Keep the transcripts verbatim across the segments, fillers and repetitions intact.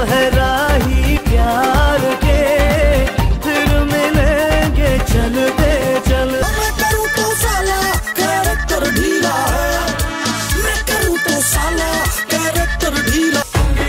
है राही प्यार के, फिर मिलेंगे चलते चल। मैं करूँ तो साला कैरेक्टर ढीला है, मैं करूँ तो साला कैरेक्टर ढीला।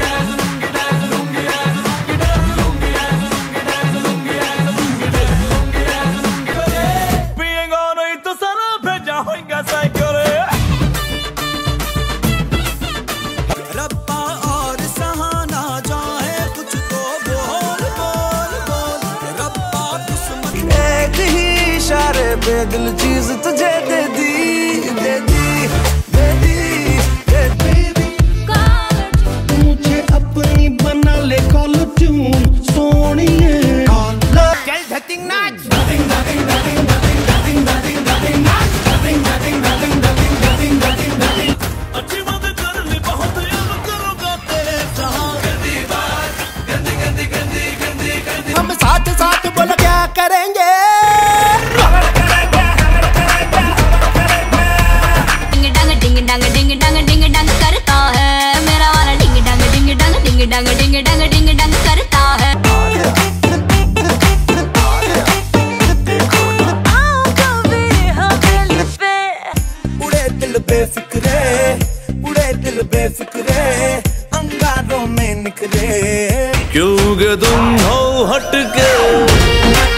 रब्बा और सहाना जाए कुछ तो बोल बोल बोल, रब्बा दुश्मन। एक ही इशारे पे दिल चीज तुझे दे दी दे दी दे दी दे दी। मुझे अपनी बना ले कॉल ट्यून सोनिए। चल धतिंग नाच, धतिंग धतिंग धतिंग धतिंग धतिंग धतिंग धतिंग नाच, धतिंग धतिंग धतिंग धतिंग धतिंग धतिंग धतिंग। अच्छी बात कर ली बहुत, अब करूँगा तेरे जहाँ गंदी बात, गंदी गंदी गंदी गंदी गंदी। हम साथ साथ बोलो क्या करेंगे, डिंग डंग डिंग डंग डिंग डंग डिंग डंग करता है मेरा वाला, डिंग डंग डिंग डंग डिंग डंग डिंग डंग डिंग डंग करता है। उड़े दिल बेफिक्रे, उड़े दिल बेफिक्रे, अंगारों में निकले। क्योंकि तुम हो हटके।